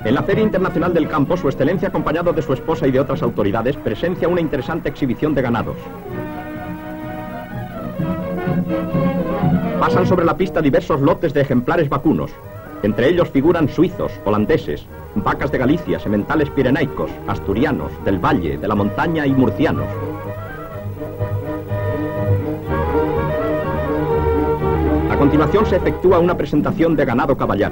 En la Feria Internacional del Campo, Su Excelencia, acompañado de su esposa y de otras autoridades, presencia una interesante exhibición de ganados. Pasan sobre la pista diversos lotes de ejemplares vacunos. Entre ellos figuran suizos, holandeses, vacas de Galicia, sementales pirenaicos, asturianos, del valle, de la montaña y murcianos. A continuación se efectúa una presentación de ganado caballar.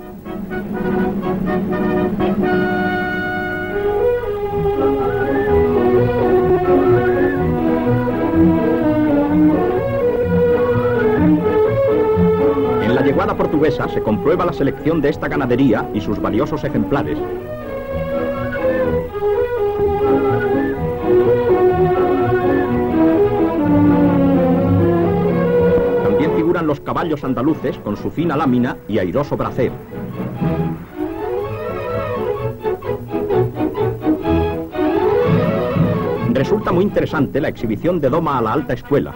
En la yeguada portuguesa se comprueba la selección de esta ganadería y sus valiosos ejemplares. También figuran los caballos andaluces con su fina lámina y airoso bracer. Resulta muy interesante la exhibición de doma a la alta escuela.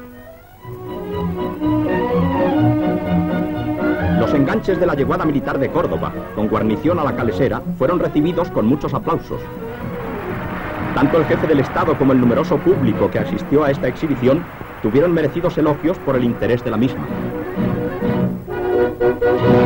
Los enganches de la yeguada militar de Córdoba, con guarnición a la calesera, fueron recibidos con muchos aplausos. Tanto el jefe del Estado como el numeroso público que asistió a esta exhibición tuvieron merecidos elogios por el interés de la misma.